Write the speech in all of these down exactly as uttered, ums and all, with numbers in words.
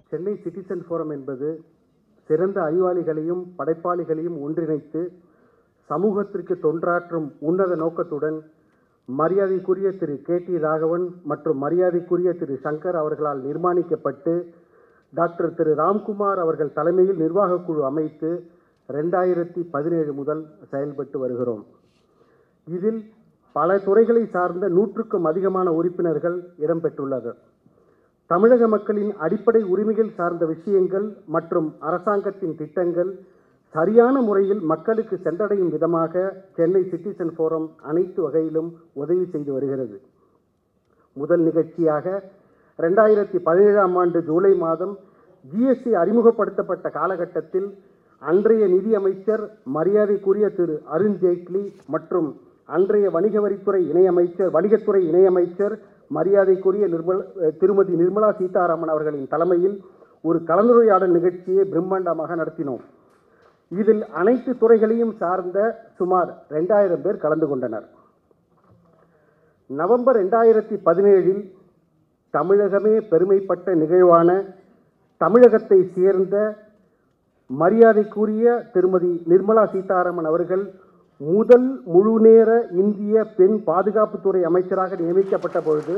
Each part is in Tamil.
சென்னை சிட்டிசன் ஃபோரம் என்பது சிறந்த அறிவாளிகளையும் படைப்பாளிகளையும் ஒன்றிணைத்து சமூகத்திற்கு தொண்டாற்றும் உன்னத நோக்கத்துடன் மரியாதைக்குரிய திரு கே டி ராகவன் மற்றும் மரியாதைக்குரிய திரு சங்கர் அவர்களால் நிர்மாணிக்கப்பட்டு டாக்டர் திரு ராம்குமார் அவர்கள் தலைமையில் நிர்வாகக் குழு அமைத்து ரெண்டாயிரத்தி பதினேழு முதல் செயல்பட்டு வருகிறோம். இதில் பல துறைகளை சார்ந்த நூற்றுக்கும் அதிகமான உறுப்பினர்கள் இடம்பெற்றுள்ளது. தமிழக மக்களின் அடிப்படை உரிமைகள் சார்ந்த விஷயங்கள் மற்றும் அரசாங்கத்தின் திட்டங்கள் சரியான முறையில் மக்களுக்கு சென்றடையும் விதமாக சென்னை சிட்டிசன் ஃபோரம் அனைத்து வகையிலும் உதவி செய்து வருகிறது. முதல் நிகழ்ச்சியாக ரெண்டாயிரத்தி பதினேழாம் ஆண்டு ஜூலை மாதம் ஜிஎஸ்டி அறிமுகப்படுத்தப்பட்ட காலகட்டத்தில் அன்றைய நிதியமைச்சர் மரியாதைக்குரிய திரு அருண் ஜேட்லி மற்றும் அன்றைய வணிக வரித்துறை இணையமைச்சர் வணிகத்துறை இணையமைச்சர் மரியாதைக்குரிய நிர்மல் திருமதி நிர்மலா சீதாராமன் அவர்களின் தலைமையில் ஒரு கலந்துரையாடல் நிகழ்ச்சியை பிரம்மாண்டமாக நடத்தினோம். இதில் அனைத்து துறைகளையும் சார்ந்த சுமார் ரெண்டாயிரம் பேர் கலந்து கொண்டனர். நவம்பர் ரெண்டாயிரத்தி பதினேழில் தமிழகமே பெருமைப்பட்ட நிகழ்வான தமிழகத்தை சேர்ந்த மரியாதைக்குரிய திருமதி நிர்மலா சீதாராமன் அவர்கள் முதல் முழுநேர இந்திய பெண் பாதுகாப்புத்துறை அமைச்சராக நியமிக்கப்பட்ட பொழுது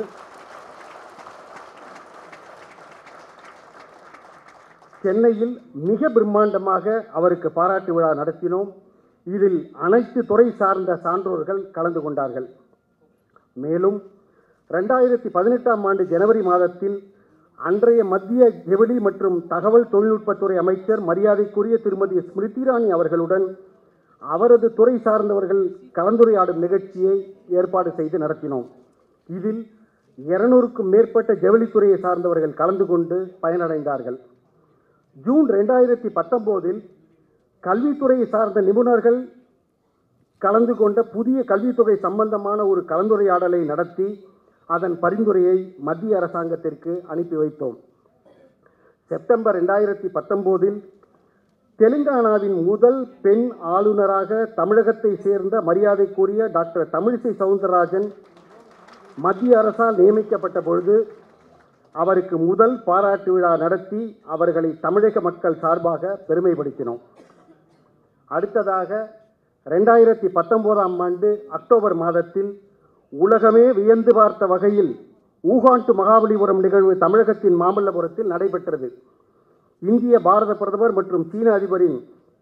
சென்னையில் மிக பிரம்மாண்டமாக அவருக்கு பாராட்டு விழா நடத்தினோம். இதில் அனைத்து துறை சார்ந்த சான்றோர்கள் கலந்து கொண்டார்கள். மேலும் ரெண்டாயிரத்தி பதினெட்டாம் ஆண்டு ஜனவரி மாதத்தில் அன்றைய மத்திய ஜவுளி மற்றும் தகவல் தொழில்நுட்பத்துறை அமைச்சர் மரியாதைக்குரிய திருமதி ஸ்மிருதி இரானி அவர்களுடன் அவரது துறை சார்ந்தவர்கள் கலந்துரையாடும் நிகழ்ச்சியை ஏற்பாடு செய்து நடத்தினோம். இதில் இருநூறுக்கும் மேற்பட்ட ஜவுளித்துறையை சார்ந்தவர்கள் கலந்து கொண்டு பயனடைந்தார்கள். ஜூன் ரெண்டாயிரத்தி பத்தொம்போதில் கல்வித்துறையை சார்ந்த நிபுணர்கள் கலந்து கொண்ட புதிய கல்வித்தொகை சம்பந்தமான ஒரு கலந்துரையாடலை நடத்தி அதன் பரிந்துரையை மத்திய அரசாங்கத்திற்கு அனுப்பி வைத்தோம். செப்டம்பர் ரெண்டாயிரத்தி பத்தொம்போதில் தெலுங்கானாவின் முதல் பெண் ஆளுநராக தமிழகத்தை சேர்ந்த மரியாதைக்குரிய டாக்டர் தமிழிசை சவுந்தரராஜன் மத்திய அரசால் நியமிக்கப்பட்ட பொழுது அவருக்கு முதல் பாராட்டு விழா நடத்தி அவர்களை தமிழக மக்கள் சார்பாக பெருமைப்படுத்தினோம். அடுத்ததாக ரெண்டாயிரத்தி பத்தொன்பதாம் ஆண்டு அக்டோபர் மாதத்தில் உலகமே வியந்து பார்த்த வகையில் ஊகான் டு மகாபலிபுரம் நிகழ்வு தமிழகத்தின் மாமல்லபுரத்தில் நடைபெற்றது. இந்திய பாரத பிரதமர் மற்றும் சீன அதிபரின்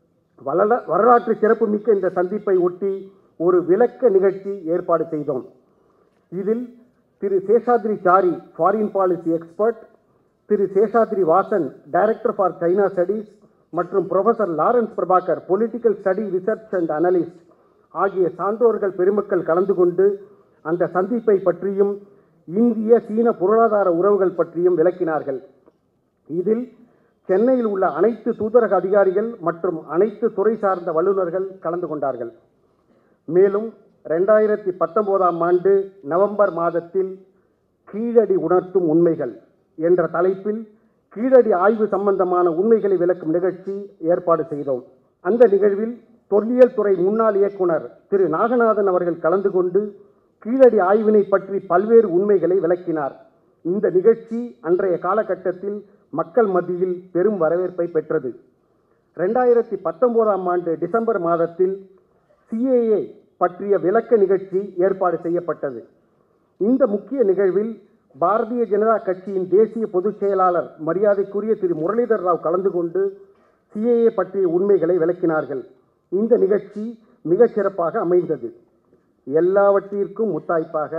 வரலாற்று சிறப்புமிக்க இந்த சந்திப்பை ஒட்டி ஒரு விளக்க நிகழ்ச்சி ஏற்பாடு செய்தோம். இதில் Thiru Seshadri Chari foreign policy expert, Thiru Seshadri Vasan director for China studies மற்றும் professor Lawrence Prabhakar political study research and analyst ஆகிய சான்றோர்கள் பெருமக்கள் கலந்து கொண்டு அந்த சந்திப்பை பற்றியும் இந்திய சீன பொருளாதார உறவுகள் பற்றியும் விளக்கினார்கள். இதில் சென்னையில் உள்ள அனைத்து தூதரக அதிகாரிகள் மற்றும் அனைத்து துறை சார்ந்த வல்லுநர்கள் கலந்து கொண்டார்கள். மேலும் ரெண்டாயிரத்தி பத்தொன்பதாம் ஆண்டு நவம்பர் மாதத்தில் கீழடி உணர்த்தும் உண்மைகள் என்ற தலைப்பில் கீழடி ஆய்வு சம்பந்தமான உண்மைகளை விளக்கும் நிகழ்ச்சி ஏற்பாடு செய்தோம். அந்த நிகழ்வில் தொல்லியல் துறை முன்னாள் இயக்குனர் திரு நாகநாதன் அவர்கள் கலந்து கொண்டு கீழடி ஆய்வினை பற்றி பல்வேறு உண்மைகளை விளக்கினார். இந்த நிகழ்ச்சி அன்றைய காலகட்டத்தில் மக்கள் மத்தியில் பெரும் வரவேற்பை பெற்றது. ரெண்டாயிரத்தி பத்தொன்பதாம் ஆண்டு டிசம்பர் மாதத்தில் சிஏஏ பற்றிய விளக்க நிகழ்ச்சி ஏற்பாடு செய்யப்பட்டது. இந்த முக்கிய நிகழ்வில் பாரதிய ஜனதா கட்சியின் தேசிய பொதுச் செயலாளர் மரியாதைக்குரிய திரு முரளிதர் ராவ் கலந்து கொண்டு சிஏஏ பற்றிய உண்மைகளை விளக்கினார்கள். இந்த நிகழ்ச்சி மிகச் சிறப்பாக அமைந்தது. எல்லாவற்றிற்கும் முத்தாய்ப்பாக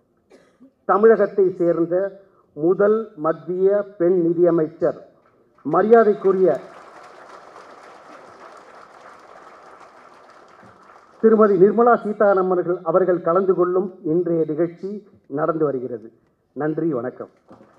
தமிழகத்தை சேர்ந்த முதல் மத்திய பெண் நிதியமைச்சர் மரியாதைக்குரிய திருமதி நிர்மலா சீதாராமன் அவர்கள் கலந்து கொள்ளும் இன்றைய நிகழ்ச்சி நடந்து வருகிறது. நன்றி, வணக்கம்.